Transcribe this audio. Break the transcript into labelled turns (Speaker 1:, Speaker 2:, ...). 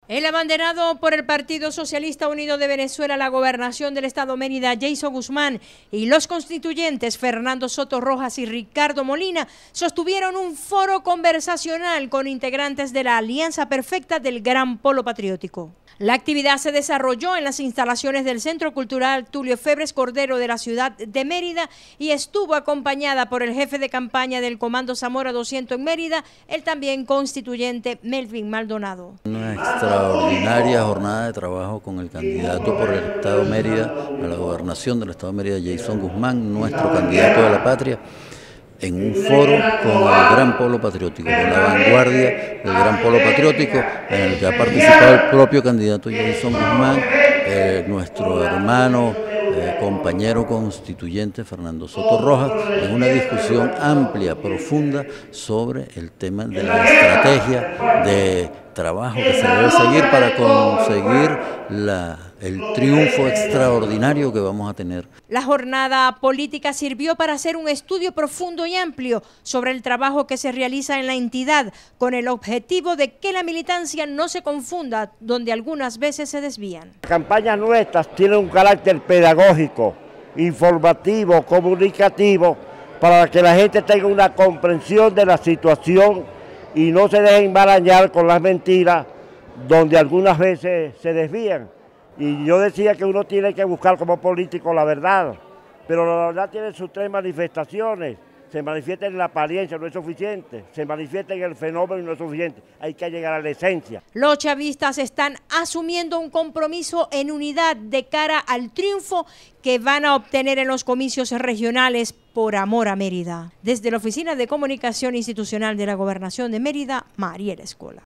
Speaker 1: El abanderado por el Partido Socialista Unido de Venezuela a la gobernación del estado Mérida, Jason Guzmán, y los constituyentes Fernando Soto Rojas y Ricardo Molina sostuvieron un foro conversacional con integrantes de la Alianza Perfecta del Gran Polo Patriótico. La actividad se desarrolló en las instalaciones del Centro Cultural Tulio Febres Cordero de la ciudad de Mérida y estuvo acompañada por el jefe de campaña del Comando Zamora 200 en Mérida, el también constituyente Melvin Maldonado.
Speaker 2: Una extraordinaria jornada de trabajo con el candidato por el estado de Mérida, a la gobernación del estado de Mérida, Jason Guzmán, nuestro candidato de la patria, en un foro con el Gran Polo Patriótico, con la vanguardia del Gran Polo Patriótico, en el que ha participado el propio candidato Jason Guzmán, nuestro hermano, compañero constituyente Fernando Soto Rojas, en una discusión amplia, profunda, sobre el tema de la estrategia de trabajo que se debe seguir para conseguir el triunfo extraordinario que vamos a tener.
Speaker 1: La jornada política sirvió para hacer un estudio profundo y amplio sobre el trabajo que se realiza en la entidad, con el objetivo de que la militancia no se confunda, donde algunas veces se desvían.
Speaker 3: Las campañas nuestras tienen un carácter pedagógico, informativo, comunicativo, para que la gente tenga una comprensión de la situación y no se dejen embarañar con las mentiras, donde algunas veces se desvían. Y yo decía que uno tiene que buscar como político la verdad, pero la verdad tiene sus tres manifestaciones. Se manifiesta en la apariencia, no es suficiente. Se manifiesta en el fenómeno, no es suficiente. Hay que llegar a la esencia.
Speaker 1: Los chavistas están asumiendo un compromiso en unidad de cara al triunfo que van a obtener en los comicios regionales por amor a Mérida. Desde la Oficina de Comunicación Institucional de la Gobernación de Mérida, Mariela Escola.